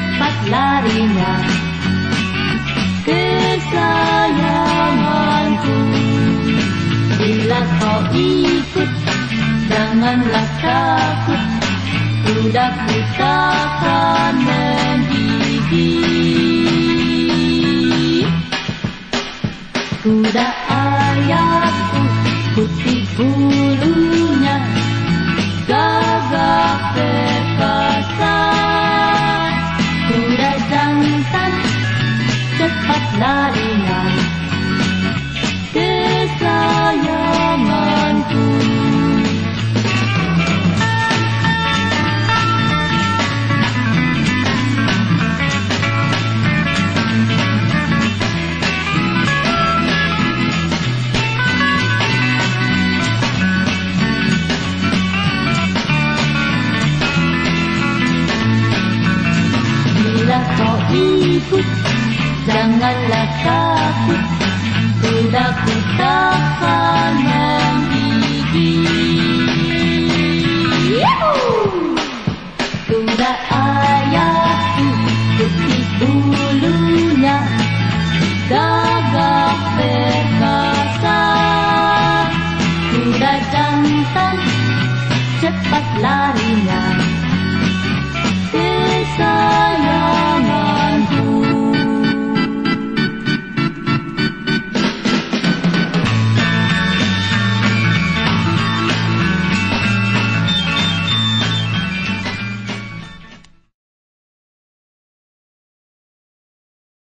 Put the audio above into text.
cepat larinya kesayanganku. Bila kau ikut, janganlah takut, kuda ku takkan menggigit. Kuda ayahku putih bulunya, gagah perkasa. Kuda jantan cepat larinya kesayanganku. Bila kau ikut, janganlah takut, kuda ku takkan menggigit. Kuda ayahku putih